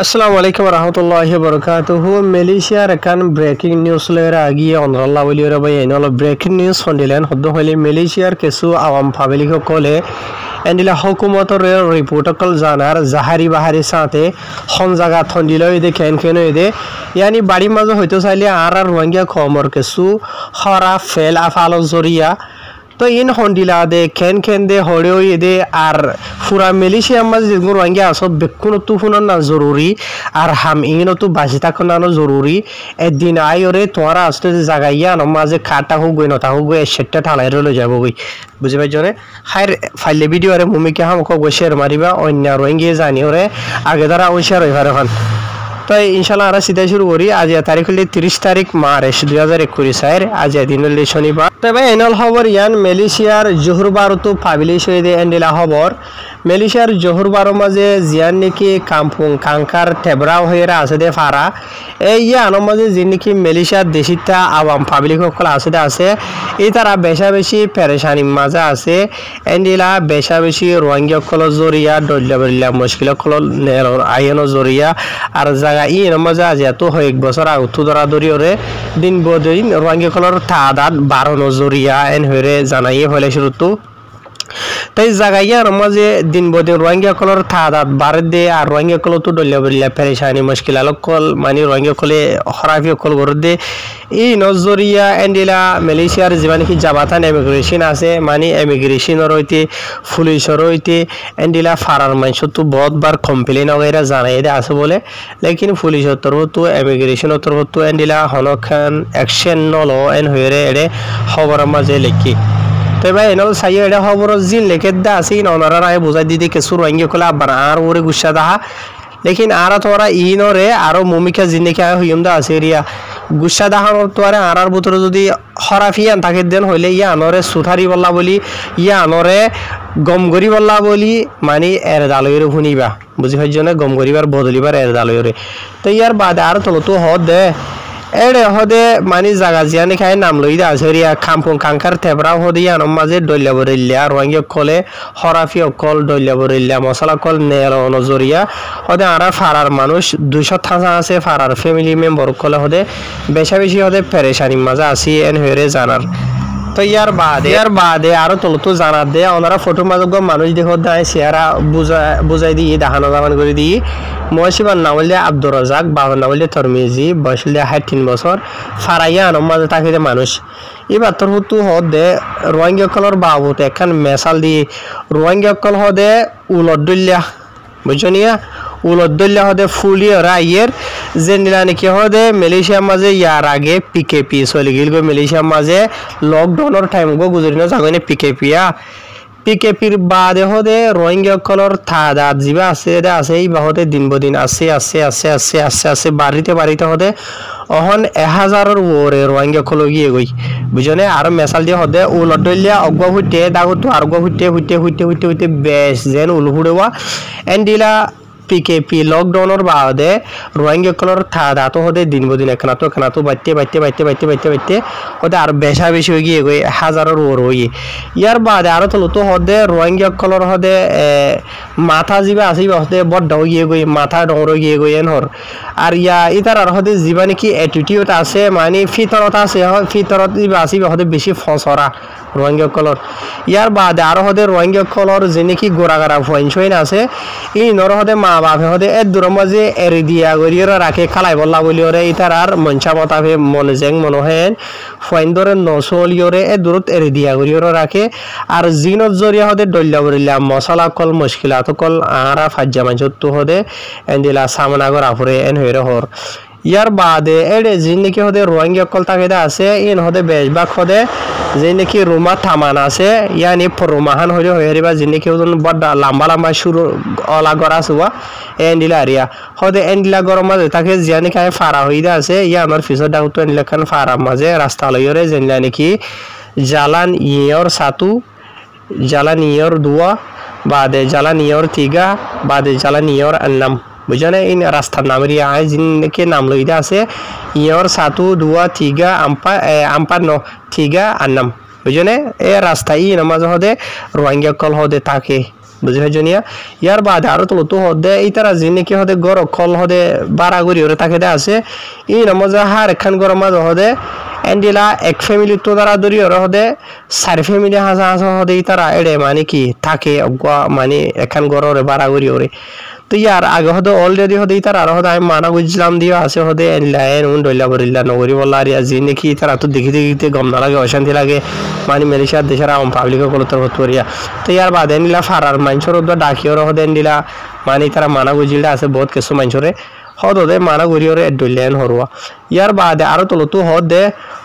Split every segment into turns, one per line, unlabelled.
আসসালামু আলাইকুম রহমতুল্লাহি বরকাতুহু মালয়েশিয়ার একান ব্রেকিং নিউজ লেরা আগিয়ে অনরাল্লাহ বলিয়রা বাই এনল ব্রেকিং নিউজ হন্দিলেন হদ্দ হইলে মালয়েশিয়ার কিছু আওয়াম পাবলিক কলে এন্ডিলা হুকুমতর রিপোর্টকল জানার জাহারি বাহারি সাথে হন জায়গা থন্দিল দে কেন দে ইয়ানি বাড়ি মাঝে হইতো চাইলে আর রোহিঙ্গা খমর কিছু হরা ফেল আফাল জরিয়া তো ইন হন্দিলা দে কেন দে হড়েও দে আর পুরা মালয়েশিয়া মাঝে যেগুলো রোহিঙ্গা আসত বেকুন তুফুন না জরুরি আর হাম ইনো তো বাঁচি থাকুন না জরুরি একদিন আইরে তোমারা আসতে জাগাইয়া মাঝে খাটা হোক গই নতা হোক গই সেটটা ঠালাই রলে যাব গই বুঝি পাই জনে হাই ফাইলে ভিডিও আরে মুমিকে হাম কো শেয়ার মারিবা অন্য রোহিঙ্গা জানি ওরে আগে দ্বারা ওই শেয়ার হইবার এখন তো ইনশাআল্লাহ আমরা সিধা শুরু করি আজ তারিখ হল 30 তারিখ মার্চ 2021 আজ দিন হল শনিবার তবে এনল খবর ইয়ান মালয়েশিয়ার জোহর বারতো পাবলিশ হয়ে দে এন্ডিলা খবর মালয়েশিয়ার জোহর বারো মাঝে জিয়ান নাকি কাম্পুং কাঙ্কার টেবরাও হয়ে আছে দে ফারা এই ইয়ান মাঝে যে নাকি মালয়েশিয়ার দেশিতা আওয়াম পাবলিক সকল আছে এই তারা বেশা বেশি পেরেশানি মাঝে আছে এন্ডিলা বেশা বেশি রোহিঙ্গা সকল জরিয়া ডল্লা মুশকিল সকল আইনো জরিয়া আর জায়গা ইন মজা আজ এত এক বছর আগত ধরা ধরিওরে দিন বদিন রোহিঙ্গা সকলের তাদাদ 12 জরিয়া এন হয়ে জানাইয়ে ফেলে শুরুতো তাই জায়গায় মাঝে দিন বদিন রোহিঙ্গা কলর তাদাদ বাড়ে দে আর রোহিঙ্গা কল তো ডল্লা পেরেশানি মুশকিল কল মানে রোহিঙ্গা কলে হরাফি কল করে দে এই নজরিয়া এন্ডিলা মালয়েশিয়ার যেমন কি জাবাতান ইমিগ্রেশন আছে মানে ইমিগ্রেশনের হইতে পুলিশের হইতে এন্ডিলা ফারার মানুষ তো বহুতবার কমপ্লেন ওগেরা জানাই দে আছে বলে লেকিন পুলিশের তরফ তো ইমিগ্রেশনের তরফ তো এন্ডিলা হনখান অ্যাকশন নলো এন হয়ে এড়ে খবর মাঝে লেখি তো ভাই এনল সাইয়ে এটা খবর জিন লেখে দা আছে ওনারা রায় বুঝাই দিদি কিছু রোহিঙ্গা কলে আবার আর ওরে গুসা দাহা লেকিন আর তোরা ইনরে আরো মুমিকা জিন্দিকে হইম দা আছে রিয়া গুসা দাহান তোরে আর ভিতরে যদি হরাফিয়ান থাকে দেন হইলে ইয়া আনরে সুথারি বল্লা বলি ইয়া আনরে গমগরি বল্লা বলি মানে এর দালয়রে শুনিবা বুঝি পাইছ না গমগরিবার বদলিবার এর দালয়রে তো ইয়ার বাদে আর তোলো তো হদ দে এড়ে হদে মানে জায়গা জিয়ানি খাই নাম লই দা সরিয়া খাম্পুং কাঙ্কার থেবরা হদে ইয়ান মাঝে ডল্লা বরিল্লা রোহিঙ্গা কলে হরাফি কল ডল্লা বরিল্লা মশলা কল নেল নজরিয়া হদে আর ফারার মানুষ 200 থানা আছে ফারার ফ্যামিলি মেম্বার কলে হদে বেশি হদে পেরেশানি মাঝে আসি এন হয়ে জানার তো ইয়ার বাদে আরো তো জানার দে ওনারা ফটো মাঝে মানুষ দেখো দেয় চেহারা বুঝাই দিয়ে দেখানো দামান করে দিয়ে মহসিবার নাম হলে আব্দুর রাজাক বাবার নাম হলে তরমিজি বয়স হলে 3 বছর ফারাইয়া আনম মাঝে থাকে মানুষ এবার তোর হতো হদে রোহিঙ্গা কলর বাবুত একখান মেশাল দিয়ে রোহিঙ্গা কল হদে উলদ্দুল্লা বুঝছো নিয়া উলদ্দুল্লা হদে ফুলিয়ে রাইয়ের যে নিলা নাকি হদে মালয়েশিয়ার মাঝে ইয়ার আগে পিকেপি চলে গেল মালয়েশিয়ার মাঝে লকডাউনের টাইম গো গুজরিনো যাগনে পিকেপির বাদে হদে রোহিঙ্গা কলর তাদাদ জিবা আছে এই বাহতে দিন বদিন আছে বাড়িতে হদে অহন 1000-এর ওরে রোহিঙ্গা কল গিয়ে গই বুঝনে আর মেশাল দিয়ে হদে উলডলিয়া অগবা হইতে দাগতো আর অগবা হইতে বেশ যেন উলহুড়েওয়া এন্ডিলা পিকেপি লকডাউনের বাদে রোহিঙ্গা কলর তাদাত হদে দিন বদিন এখানাতো বাইতে হদে আর বেশি হয়ে গিয়ে গই 1000-এর ওর হয়ে ইয়ার বাদে আরো তো হদে রোহিঙ্গা কলর হদে মাথা জিবা আছে হদে বড় গিয়ে গই মাথা ডর গিয়ে গই এনহর আর ইয়া ইতার আর হদে জিবা নাকি অ্যাটিটিউড আছে মানে ফিতরত আছে ফিতরত জিবা আছে হদে বেশি ফসরা রোহিঙ্গা কলর ইয়ার বাদে আরো হদে রোহিঙ্গা কলর যে নাকি গোড়াগাড়া ফইন আছে ই নর হদে মা বাপে হদে এর দূর মাঝে এরি দিয়া গরিয়রা রাখে খালাই বললা বলি ওরে ইতার আর মঞ্চা মতাফে মনে জেং মনে হেন ফইন ধরে নসলিওরে এ দূরত এরি দিয়া গরিয়রা রাখে আর জিনত জরিয়া হদে ডল্লা বরিলা মশলা কল মুশকিলাত কল আরা ফাজ্জা মাঞ্চত তো হদে এন্দিলা সামনা গর আফরে এন হইরে হর ইয়ার বাদে এড়ে যে নাকি হদে রোহিঙ্গা কল তাকে আছে ইন হদে বেশবাক হদে যে নাকি রুমা থামান আছে ইয়ানি রুমাহান হইলে হয়ে বা যে নাকি বড় লম্বা শুরু অলা গড়া সুয়া এন্ডিলা আরিয়া হদে এন্ডিলা গরম মাঝে তাকে জিয়া নাকি ফারা হইতে আছে ইয়া আমার ফিসর ডাউতো এন্ডিলা খান ফারা মাঝে রাস্তা লইরে যেনলা নাকি জালান ইয়র সাতু জালান ইয়র দুয়া বাদে জালান ইয়র তিগা বাদে জালান ইয়র আন্নাম বুঝানে ইন রাস্তার নাম রিয়া আয় জিনকে নাম লইতে আছে ইয়র সাতু দুয়া তিগা আম্পা ন তিগা আন্নাম বুঝনে এ রাস্তা ই নামাজ হদে রোহিঙ্গা কল হদে থাকে বুঝি হজনিয়া ইয়ার বাদে আরো তলতো হদে ইতারা জিনে কি হদে গর কল হদে বারাগুড়ি ওরে তাকে দে আছে ই নমজা হার একখান গর মাঝ হদে এন্ডিলা এক ফ্যামিলি তো দ্বারা দরি ওর হদে 4 ফ্যামিলি হাসা হাসা হদে ইতারা এড়ে মানে কি থাকে মানে একখান গর ওরে বারাগুড়ি ওরে তো ইয়ার আগে হদে অলরেডি হদে ইতারা আর হদে আমি মানা বুঝলাম দিও আছে হদে এনলা এন উন ডইলা বরিলা নগরি বল্লা আর জিনে কি ইতারা তো দেখি দেখিতে গম না লাগে অশান্তি লাগে মানে মালয়েশিয়ার দেশের আম পাবলিক কলতর হতরিয়া তো ইয়ার বাদে এনলা ফারার মাইনছর ডাকিওর হদে এনলা মানে তারা মানা বুঝিলা আছে বহুত কিছু মাইনছরে হদে মানা গরিয়রে ডইলেন হরুয়া ইয়ার বাদে আরো তলতো হদে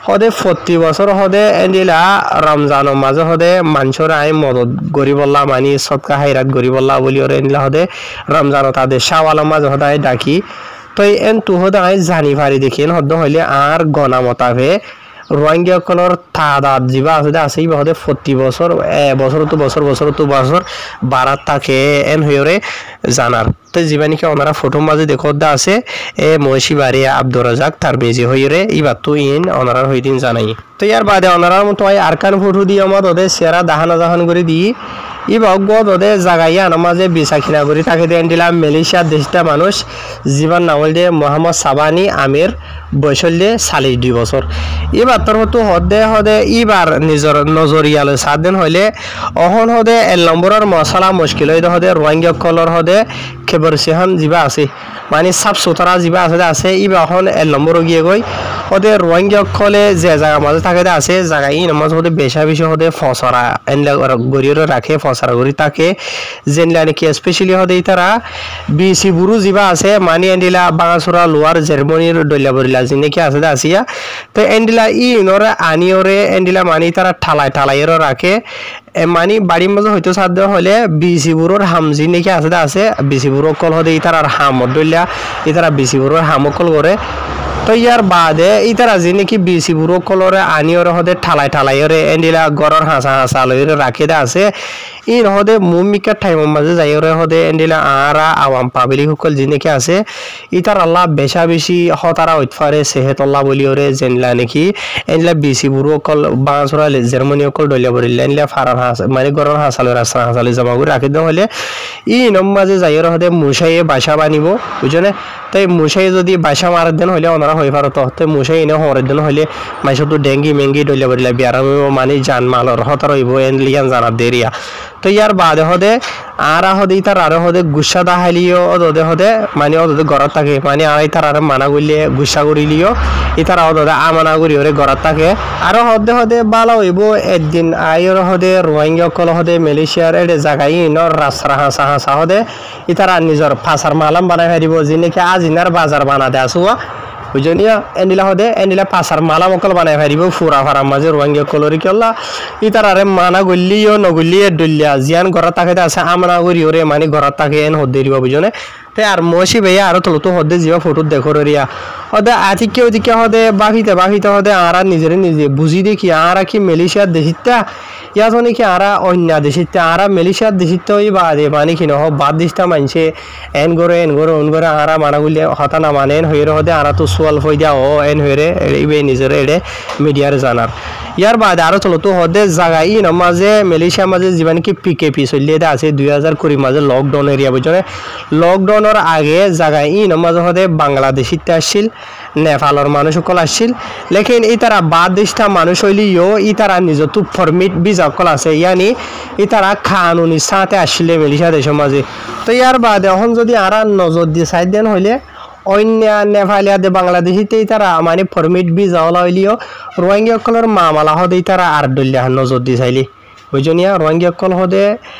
40 বছর হদে এন্ডিলা রমজানের মাঝে হদে মানছর আই মদত গরিবল্লা মানে সদকা হাইরাত গরিবল্লা বলি ওরে এন্ডিলা হদে রমজান তাদের শাওয়ালের মাঝে হদে ডাকি তো এন তু হদে আই জানি পারি দেখিন হদ হইলে আর গনা মতাবে রোহিঙ্গা কলর তাদাদ জিবা আছে এই হদে 40 বছর বছর তো বছর বারাত থাকে এন হইরে জানার তো জীবানিকে ওনারা ফটো মাঝে দেখো দা আছে এ মহিষী বাড়ি আব্দুর রাজাক তার বেজি হইরে ইবার তো ইন ওনারা হইদিন জানাই তো ইয়ার বাদে ওনারা মতো আরকান ফটো দিয়ে আমার ওদের সেরা দাহান করে দিই ইবাক গদ ওদের জাগাইয়া নামাজে বিশাখিনা করি তাকে দেন দিলাম মালয়েশিয়ার দেশটা মানুষ জীবন নামল দিয়ে মোহাম্মদ সাবানি আমির বৈশল্যে 42 বছর এবার তোর হতো হদে ইবার নিজের নজরিয়ালে সাত দিন হইলে অহন হদে 1 নম্বরের মশলা মুশকিল হইতে হদে রোহিঙ্গা কলর হদে খেবর সিহান জিবা আছে মানে সাফ সুতরা জিবা আছে ইবা অহন 1 নম্বর গিয়ে গই হদে রোহিঙ্গা কলে যে জায়গা মাঝে থাকে আছে জায়গা ই নামাজ হদে বেশি হদে ফসরা এনলা গরিয়রে রাখে ফসরা গরি তাকে জেনলা নাকি স্পেশালি হদে তারা বিসি বুরু জিবা আছে মানে এন্ডিলা বাঙাসুরা লোয়ার জার্মানির ডইলা বরিলা জিনে কি আছে আসিয়া তো এন্ডিলা ই নরে আনিওরে এন্ডিলা মানে তারা ঠালাইয়ের রাখে মানে বাড়ির মাঝে হয়তো সাধ্য হলে বিসি বুরোর হামজি নাকি আছে বিসি বুরো কল হদে ইতার আর হামত ডইলা ইতারা বিসি বুরোর হামকল করে তো ইয়ার বাদে ইতারা যে নাকি বিসি বুড়ো কলরে আনিওরে হদে ঠালাইরে এন্ডিলা গরর হাসা লইরে রাখি দে আছে ই হদে মুমিকা টাইমের মাঝে যাইরে হদে এন্ডিলা আরা আওয়াম পাবলিক সকল যে নাকি আছে ইতার আল্লাহ বেশি হতারা উৎফারে সেহেতল্লাহ বলিওরে জেনলা নাকি এন্ডিলা বিসি বুড়ো কল বাঁশরা জার্মানি কল ডলিয়া বরিলা এন্ডিলা ফারার হাস মানে গরর হাসালে জমা করে রাখি দে হলে ই নম মাঝে যাইরে হদে মুসাইয়ে বাসা বানিব বুঝনে তাই মুসাই যদি বাসা মারার দেন হলে ওনারা হয়ে পারত তো মুসাই এনে হরের দিন হলে মাইসব তো ডেঙ্গি মেঙ্গি ডলিয়া বরিলা বিয়ারাম মানে জান মালর হতার হইব এন লিয়ান জানার দেরিয়া তো ইয়ার বাদে হদে আরা হদে ইতার আরো হদে গুসা দাহালিও হদে মানে ওদে ঘরত থাকে মানে আর ইতার আর মানা গলিয়ে গুসা করিলিও ইতার হদে আমানা করি ওরে ঘরত থাকে আরো হদে বালা হইব একদিন আইর হদে রোহিঙ্গা কল হদে মালয়েশিয়ার এডে জায়গায় ইনর রাস্তা হাসা হদে ইতার নিজের ফাঁসার মালাম বানাই হারিব যিনিকে আজ ইনার বাজার বানা দে আসুয়া বুঝনিয়া এন্ডিলা পাসার মালা মকল বানাই পারিব ফুরা ফারাম মাঝে রোহিঙ্গা কলরি কেলা ইতার আরে মানা গলিও নগলিয়ে ডলিয়া জিয়ান ঘর তাকে আছে আমনা করি ওরে মানে ঘর তাকে এন হদে দিব বুঝনে তে আর মসি ভাইয়া আরো তলতো হদে জিবা ফটো দেখো রিয়া হদে আতিকে ওদিকে হদে বাফিতে হদে আরা নিজে বুঝি দেখি আরা কি মালয়েশিয়ার দেশিতা ইয়া জানি কি আরা অন্য দেশিতা আরা মালয়েশিয়ার দেশিতা ওই বাদে মানে কি নহ বাদ দিস্তা মানছে এন গরে আরা মানা গুলি হতা না মানেন হইরে হদে আরা তো সোয়াল হই দিয়া ও এন হইরে ইবে নিজের এডে মিডিয়ার জানার ইয়ার বাদে আরো তলতো হদে জায়গা ই মাঝে মালয়েশিয়ার মাঝে জীবন কি পিকেপি চলিয়ে আছে 2020 মাঝে লকডাউন এরিয়া বুঝনে লকডাউন আগে জায়গায় ই নমাজ হদে বাংলাদেশিতে আসছিল নেপালের মানুষ সকল আসছিল লেকিন ইতারা বাদ দেশটা মানুষ হইলিও ইতারা নিজে তো ফরমিট ভিসা সকল আছে ইয়ানি ইতারা কানুনি সাথে আসলে মালয়েশিয়া দেশের মাঝে তো ইয়ার বাদে এখন যদি আরা নজর দিয়ে সাইড দেন হইলে অন্য নেপালিয়াতে বাংলাদেশিতে তারা মানে ফরমিট ভিসা হলা হইলিও রোহিঙ্গা সকলের মামলা হদে তারা আর ডলিয়া নজর দিয়ে চাইলি বুঝনিয়া রোহিঙ্গা সকল হদে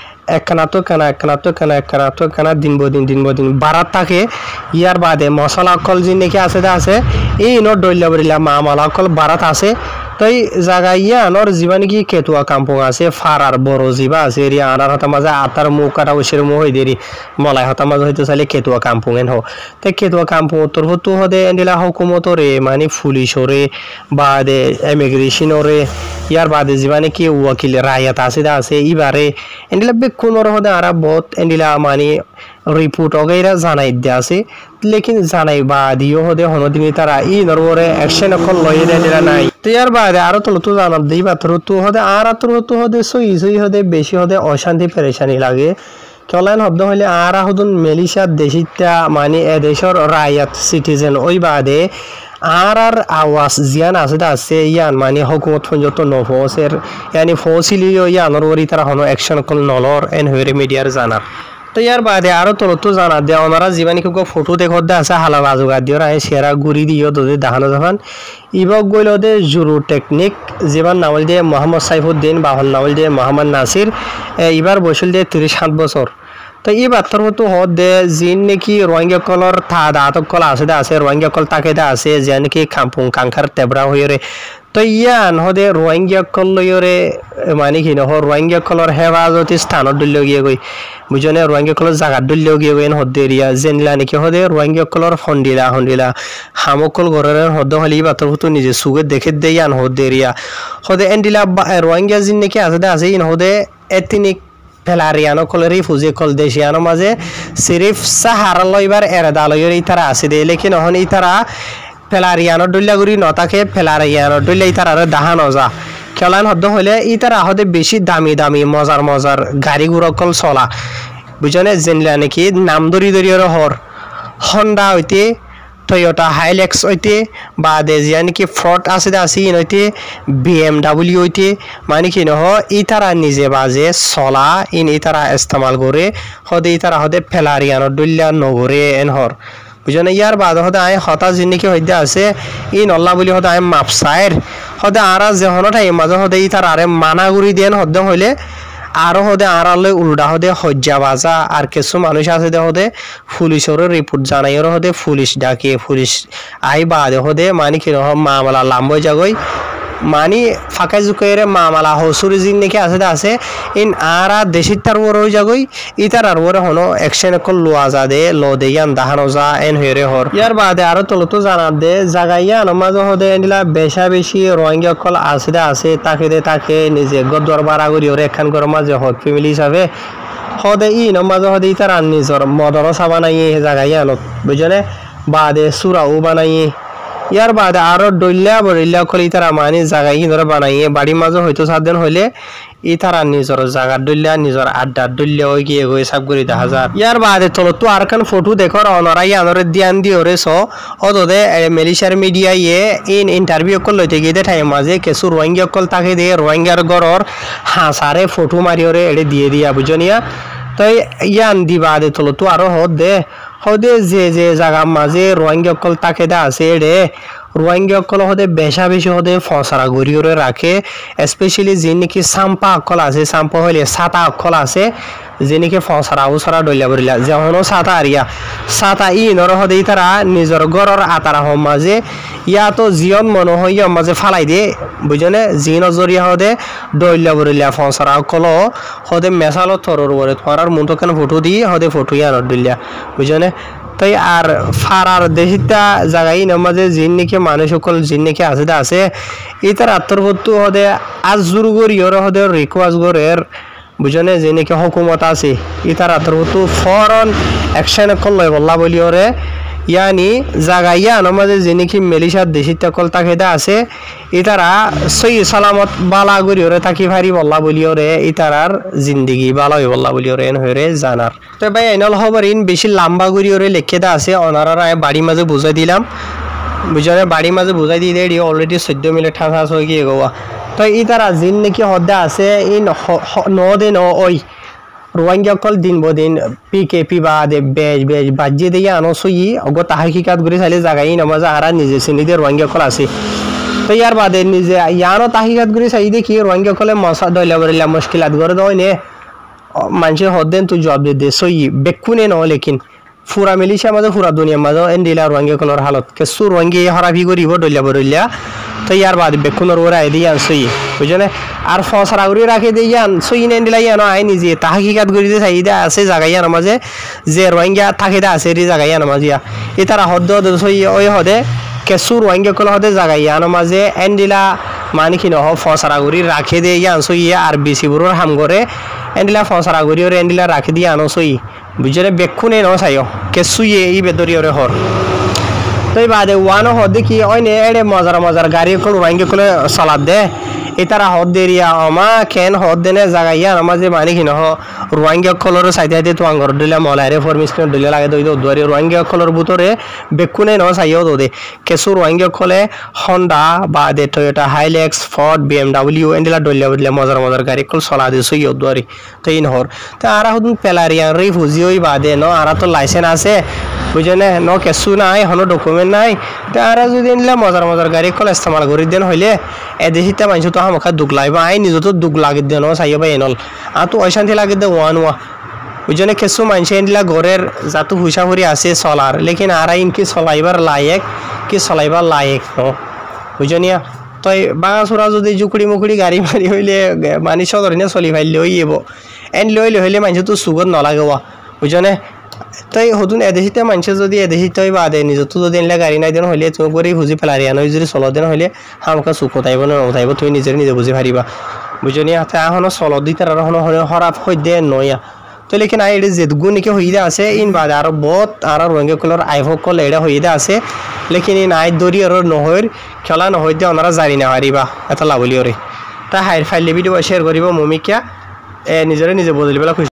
একখানা দিন বারাত থাকে ইয়ার বাদে মশলা কল যে নাকি আছে এই নর ডইলা বরিলা মামলা কল বারাত আছে তাই জায়গা ইয়ানোর জীবা নাকি কেতুয়া কাম্পং আছে ফারার বড় জীবা আছে এরিয়া আনার হতা মাঝে আতার মুখ কাটা ওসের মুখ হয়ে দেরি মলাই হতা মাঝে হয়তো চাইলে কেতুয়া কাম্পং এন হো তাই কেতুয়া কাম্পং তোর হতো হদে এন্ডিলা হুকুমতরে মানে পুলিশরে বাদে ইমিগ্রেশনরে ইয়ার বাদে জীবা নাকি ওয়াকিল রায়াত আছে ইবারে এন্ডিলা বেকুনর হদে আরা বহুত এন্ডিলা মানে রিপোর্ট वगैरह জানাই দিয়া আছে লেকিন জানাই বাদিও হদে হনদিনি তারা ই নরবরে অ্যাকশন অকল লইরে দিলা নাই তো ইয়ার বাদে আরো তো জানাব দেই পাত্র তো হদে আর আত্র তো হদে সই হদে বেশি হদে অশান্তি পেরেশানি লাগে কলাইন শব্দ হলে আর হদুন মালয়েশিয়ার দেশিতা মানে এদেশর রায়াত সিটিজেন ওই বাদে আর আওয়াজ জিয়ান আছে ইয়ান মানে হুকুমত পর্যন্ত নফসের ইয়ানি ফসিলিও ইয়ানোর ওরি তারা হনো অ্যাকশন কল নলর এন হইরে মিডিয়ার জানার তো ইয়ার বাদে আরো তো জানা দে ওনারা জীবানি কেউ ফটো দেখো আছে হালা বাজুগা দিও রায় সেরা গুড়ি দিও তোদের দেখানো যখন ইবক গইল দে জুরু টেকনিক জীবান নাওল দিয়ে মোহাম্মদ সাইফুদ্দিন বাহল নাওল দিয়ে মোহাম্মদ নাসির এবার বসল দিয়ে 37 বছর তো এই বার্তার মতো হদ দে জিন নাকি রোহিঙ্গা কলর থা দাঁত কল আছে রোহিঙ্গা কল তাকে আছে যে নাকি খাম্পুং কাঙ্কার তেবরা হয়ে রে তো ইয়ান হদে রোহিঙ্গা কল লইরে মানে কি নহ রোহিঙ্গা কলর হেফাজতি স্থানত দলীয় গিয়ে গই বুঝনে রোহিঙ্গা কলর জাগাত দলীয় গিয়ে গই হদে এরিয়া জেনলা নাকি হদে রোহিঙ্গা কলর হন্ডিলা হামকল ঘরের হদ হলি বার্তার মতো নিজে সুগে দেখে দে ইয়ান হদে এরিয়া হদে এন্ডিলা রোহিঙ্গা জিন নাকি আছে ইন হদে এথনিক ফেলারিয়ানো কলেরি ফুজে কল দেশিয়ানো মাঝে সিরিফ সাহারা লইবার এরাদা লইর ইতারা আছে দে লেকিন হন ইতারা ফেলারিয়ানো ডুল্লাগুড়ি নতাকে ফেলারিয়ানো ডুল্লা ইতারা দাহানো যা খেলান হদ্দ হলে ইতারা হদে বেশি দামি মজার গাড়ি গুড়ো কল চলা বুঝনে জেনলা নাকি নাম দরি হর হন্ডা হইতে টয়োটা হাইলেক্স হইতে বা দেজিয়া নাকি ফ্রড আছে ইন হইতে BMW হইতে মানে কি নহ ইতারা নিজে বাজে চলা ইন ইতারা ইস্তেমাল করে হদে ইতারা হদে ফেলারিয়ানো ডুল্লা নগরে এনহর বুঝনে ইয়ার বাদ হদে আই হতা জিনিকি হইতে আছে ইন অল্লাহ বলি হদে আই মাপসায়ের হদে আরা যেহনো টাইম মাঝে হদে ইতারা আরে মানাগুড়ি দেন হদে হইলে আরো হদে আড়ালে উল্টা হদে হজ্জা বাজা আর কিছু মানুষ আছে দে হদে পুলিশের রিপোর্ট জানাইর হদে পুলিশ ডাকে পুলিশ আই বাদে হদে মানে কি রকম মামলা লাম্বই যাগই মানে ফাঁকা জুকাইরে মামলা হসুরি জিন নাকি আছে ইন আরা দেশির তার ওর হয়ে যাগই ইতার আর ওরে হনো অ্যাকশন কল লোয়া যা দে লো দে ইয়ান দাহানো যা এন হইরে হর ইয়ার বাদে আরো তো জানা দে জাগাইয়া নমাজ হদে এন্ডিলা বেশি রোহিঙ্গা কল আছে তাকে নিজে গদর বাড়া করি ওরে একখান করে মাঝে হদ ফ্যামিলি হিসাবে হদে ই নমাজ হদে ইতার আর নিজর মদরও সাবা নাই জাগাইয়া নত বুঝনে বাদে সুরাও বানাই ইয়ার বাদে আরো ডইল্লা কল ইতারা মানে জাগাই ধরে বানাইয়ে বাড়ি মাঝে হয়তো সাতদিন হইলে ইতারা নিজর জাগা ডইল্লা নিজর আড্ডা ডইল্লা হয়ে গিয়ে গই সব করে 10,000 ইয়ার বাদে তো আর কান ফটো দেখো অনরা ইয়ানরে দিয়ান দিওরে সো অদদে মালয়েশিয়ার মিডিয়া ইন ইন্টারভিউ কল লইতে গিয়ে ঠাই মাঝে কিছু রোহিঙ্গা কল তাকে দিয়ে রোহিঙ্গার গরর হাসারে ফটো মারিওরে এড়ে দিয়ে দিয়া বুঝনিয়া তাই ইয়ান দিবাদে তো আরো হদে যে জায়গা মাঝে রোহিঙ্গা কল তাকে আছে এড়ে রোহিঙ্গা কল হদে বেশি হদে ফসরা গড়িয়ে রাখে স্পেশালি যে নাকি সাম্পা অকল আছে সাম্পা হইলে সাতা অকল আছে যে নাকি ফসরা উসরা ডইলা যেমন সাতা আরিয়া সাতা ই নর হদে তারা নিজের গড়র আতারা হম মাঝে ইয়া তো জিয়ন মনে হইয়া মাঝে ফালাই দিয়ে বুঝনে জিন জরিয়া হদে ডইলা ফসরা অকল হদে মেশালো থরর ওরে তোমার মন তো কেন ফটো দিয়ে হদে ফটো ইয়া ডইলা বুঝনে তাই আর ফারার দেশিতা জায়গায় নামাজে জিন নাকি মানুষ সকল জিন নাকি আছে ইতার আত্মভূত হদে আজ জোর করি ওর হদে রিকোয়াজ গরের বুঝনে যে নাকি হুকুমত আছে ইতার আত্মভূত ফরন অ্যাকশন করল বল্লা বলি ওরে ইয়ানি জাগাইয়া নামাজে যে নাকি মালয়েশিয়ার দেশিতা কল তাকে আছে ইতারা সই সালামত বালা করি ওরে তাকি ভারি বল্লা বলি ওরে ইতারার জিন্দগি বালা হই বল্লা বলি ওরে এন হইরে জানার তো ভাই এনল খবর ইন বেশি লম্বা করি ওরে লিখে আছে অনারা বাড়ি মাঝে বুঝাই দিলাম বুঝনে বাড়ি মাঝে বুঝাই দিয়ে রেডি অলরেডি 14 মিনিট ঠাস হয়ে গিয়ে গোয়া তো ইতারা জিন নাকি হদে আছে ইন ন ওই রোহিঙ্গা কল দিন বদিন পিকেপি বা দে বেজ বাজ্যে দিয়ে আনো সই অগ তাহাকিকাত করে চাইলে জাগাই নামাজে আরা নিজে চিনিতে রোহিঙ্গা কল আছে তো ইয়ার বাদে নিজে ইয়ানো তাহিকাত করে চাই দেখি রোহিঙ্গা কলে মশা দইলা বরিলা মুশকিলাত করে দয় নে মানুষের হদেন তুই জবাব দে সই বেকুনে ন লেকিন ফুরা মালয়েশিয়া মাঝে ফুরা দুনিয়ার মাঝে এন্ডিলা রোহিঙ্গা কলর হালত কেসু রোহিঙ্গা হরাফি করিব দইলা বরিলা তো ইয়ার বাদে বেকুনের ওরা আই দিয়ে সই বুঝলে আর ফসরা করে রাখে দিয়ে যান সই নেন্ডিলা ইয়ানো আই নিজে তাহাকিকাত করে দিয়ে চাই আছে জায়গায় ইয়ার মাঝে যে রোহিঙ্গা থাকে আছে রে জায়গায় ইয়ার মাঝে এ তারা হদ সই ওই হদে কেসু রোহিঙ্গা কল হদে জায়গায় ইয়ানো মাঝে এন্ডিলা মানে কি নহ ফসরা করে রাখে দিয়ে ইয়ান সই আর বেশি বুড়োর হাম করে এন্ডিলা ফসরা করে ওরে এন্ডিলা রাখে দিয়ে আনো সই বুঝলে বেকুনে ন চাইও কেসু এই বেদরি ওরে হর তই বাদে ওয়ানো হদে কি অইনে এড়ে মজার গাড়ি কল রোয়াঙ্গে কলে সালাদ দে এতারা হদ দেরিয়া আমা কেন হদ দেনে জাগাইয়া আমাজে মানি কি নহ রোয়াঙ্গে কলর সাইতে তো আঙ্গর দিলে মলারে ফরমিশন দিলে লাগে দই দুয়ারি রোয়াঙ্গে কলর ভিতরে বেকুনে ন সাইও দে কেসু রোয়াঙ্গে কলে হন্ডা বা দে টয়োটা হাইলেক্স ফোর্ড বিএমডব্লিউ এন্ডিলা দইলে মজার গাড়ি কল সলা দে সইও দুয়ারি তো ইন হর তা আরা হুদুন পেলারিয়া রিফিউজি ওই বাদে ন আরা তো লাইসেন্স আছে বুঝেনে ন কেসু নাই হনো ডকুমেন্ট নাই তা আরা যদি এন্ডিলা মজার গাড়ি কল ইস্তেমাল করি দেন হইলে এদেহিতে মাইনছু তো আমাকে দুঃখ লাগবে আই নিজে তো দুঃখ লাগি দেন সাইও বা এনল আ তো অশান্তি লাগি দে ওয়া বুঝেনে কেসু মাইনছে এন্ডিলা ঘরের যাতো হুইসা হুরি আছে চলার লেকিন আরা ইনকি চলাইবার লায়েক কি চলাইবার লায়েক ন বুঝনিয়া তই বাঙাচোরা যদি জুকুড়ি মুকুড়ি গাড়ি মারি হইলে মানি সদরিনে চলি ফাইলে হইব এন লইলে হইলে মাইনছে তো সুগত নলাগেওয়া বুঝনে তই হতুন এদেহিতে মানছে যদি এদেহিতই বাদে নিজত যদি এনলে গাড়ি নাই দেন হইলে তুমি করে বুঝি পেলারিয়া নই যদি চল দেন হইলে হামকা চুক উঠাইব না উঠাইব তুমি নিজে বুঝি পারিবা বুঝনিয়া তা এখনো চল দিতে আর হরাপ হই দে নয়া তো লেকিন আই এডি যেদগু নিকে হইদা আছে ইন বাদে আর বহুত আর রঙে কলর আইভো কল এডা হইদা আছে লেকিন ইন আই দরি আর নহইর খেলা নহইতে ওনারা জারি না হারিবা এটা লাভলি ওরে তা হাইর ফাইলে ভিডিও শেয়ার করিব মমিকিয়া নিজে বুঝলি বেলা